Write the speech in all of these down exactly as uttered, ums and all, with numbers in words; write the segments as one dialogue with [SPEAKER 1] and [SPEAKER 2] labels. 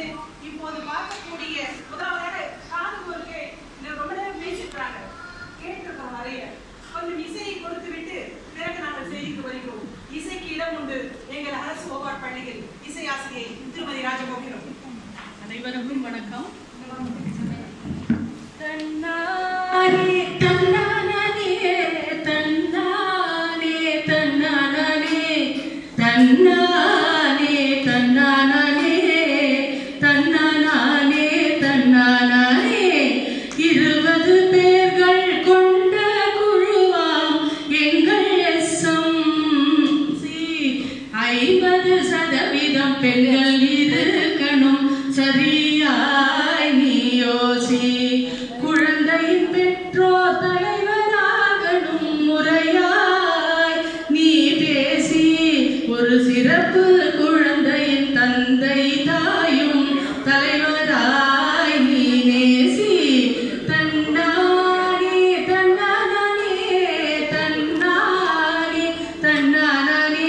[SPEAKER 1] இப்போது பார்க்கக்கூடிய முதலாவதாக காணுவோருக்கு ரொம்ப நேரம் பேசிட்டாங்க, கேட்டிருக்கோம் நிறைய. கொஞ்சம் இசையை கொடுத்து விட்டு பிறகு நாங்கள் செய்திக்கு வருகிறோம். இசைக்கு இடம் உண்டு எங்கள் அரசு ஓவார் பள்ளியில் இசை ஆசிரியை திருமதி ராஜமோகினம்.
[SPEAKER 2] அனைவருக்கும் வணக்கம்.
[SPEAKER 3] தன்னானே தன்னானே தன்னானே தன்னானே தன்னானே தன்னானே தன்னானே தன்னானே இருபது பேர்கள் கொண்ட குழுவாம் எங்கள் எஸ்எம் சி. ஐம்பது சதவீதம் பெண்கள் இருக்கணும் சரியாய் நீ யோசி. குழந்தையின் பெற்றோர் தலைவராகணும் முறையாய் நீ பேசி. ஒரு சிறப்பு குழந்தையின் தந்தை தாயும் தலைவராய் நீ நேசி. தன்னானே தன்னானே தன்னானே தன்னானே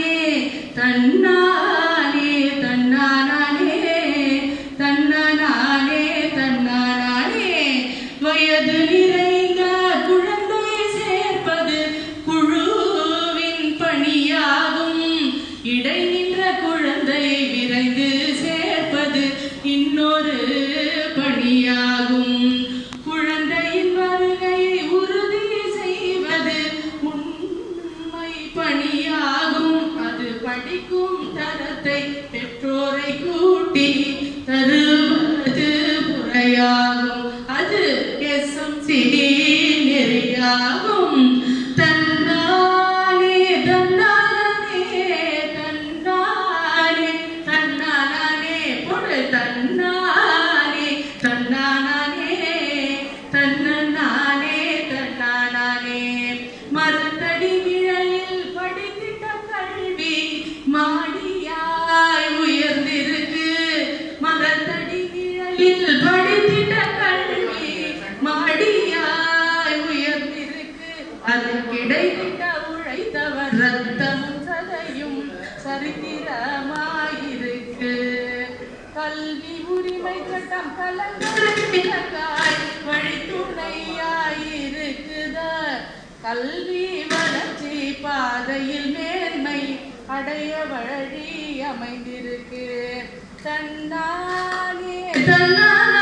[SPEAKER 3] தன்னானே தன்னானே தன்னானே தன்னானே. வயது நிறைந்த குழந்தை சேர்ப்பது குழுவின் பணியாகும். இடை நின்ற குழந்தை விரைந்து சேர்ப்பது இன்னொரு பணியாகும். குழந்தையின் வருகை உறுதி செய்வது உண்மை பணியாகும். அது படிக்கும் தரத்தை பெற்றோரை கூட்டி தருவது முறையாகும். அது எஸ்எம்சி நெறியாகும். தன்னானே தன்னானே தன்னானே தன்னானே பொடு தன்னானே தன்னானே தன்னானே தன்னானே. மரத்தடி நிழலில் படித்திட்ட கல்வி மாடியாய் உயர்ந்திருக்கு. மரத்தடி நிழலில் படித்திட்ட கல்வி மாடியாய் உயர்ந்திருக்கு. அது கிடைத்திட்ட உழைத்தவர் ரத்தமும் சதையும் சரித்திரமாயிருக்கு. கல்வி உரிமை சட்டம் கலங்காய் வழித்துணையாயிருக்குத. கல்வி வளர்ச்சி பாதையில் மேன்மை அடைய வழி அமைந்திருக்கு. தன்னானே தன்னானே